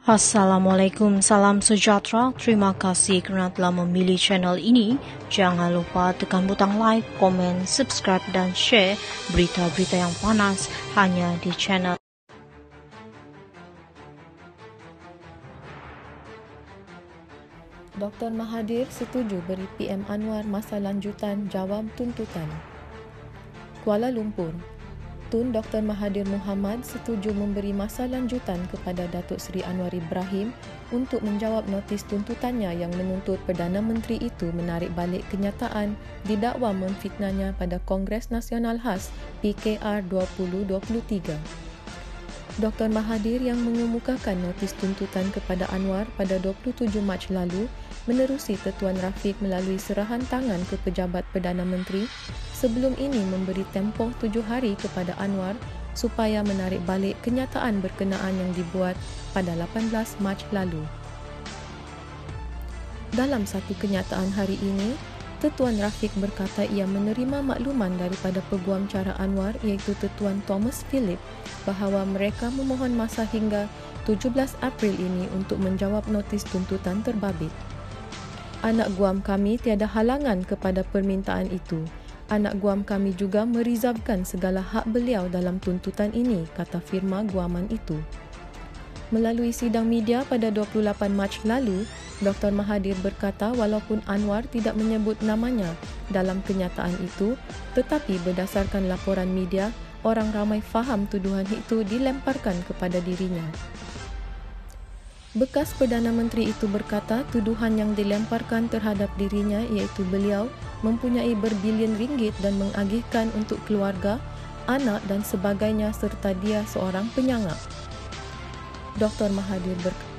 Assalamualaikum, salam sejahtera. Terima kasih kerana telah memilih channel ini. Jangan lupa tekan butang like, komen, subscribe dan share berita-berita yang panas hanya di channel. Dr. Mahathir setuju beri PM Anwar masa lanjutan jawab tuntutan. Kuala Lumpur, Tun Dr. Mahathir Mohamad setuju memberi masa lanjutan kepada Datuk Seri Anwar Ibrahim untuk menjawab notis tuntutannya yang menuntut Perdana Menteri itu menarik balik kenyataan didakwa memfitnahnya pada Kongres Nasional Khas PKR 2023. Dr. Mahathir yang mengemukakan notis tuntutan kepada Anwar pada 27 Mac lalu menerusi Tuan Rafiq melalui serahan tangan ke pejabat Perdana Menteri sebelum ini memberi tempoh 7 hari kepada Anwar supaya menarik balik kenyataan berkenaan yang dibuat pada 18 Mac lalu. Dalam satu kenyataan hari ini, Tuan Rafiq berkata ia menerima makluman daripada peguam cara Anwar iaitu Tuan Thomas Philip bahawa mereka memohon masa hingga 17 April ini untuk menjawab notis tuntutan terbabit. Anak guam kami tiada halangan kepada permintaan itu. Anak guam kami juga merizabkan segala hak beliau dalam tuntutan ini, kata firma guaman itu. Melalui sidang media pada 28 Mac lalu, Dr. Mahathir berkata walaupun Anwar tidak menyebut namanya dalam kenyataan itu, tetapi berdasarkan laporan media, orang ramai faham tuduhan itu dilemparkan kepada dirinya. Bekas Perdana Menteri itu berkata tuduhan yang dilemparkan terhadap dirinya iaitu beliau mempunyai berbilion ringgit dan mengagihkan untuk keluarga, anak dan sebagainya serta dia seorang penyangap. Dr. Mahathir berkata,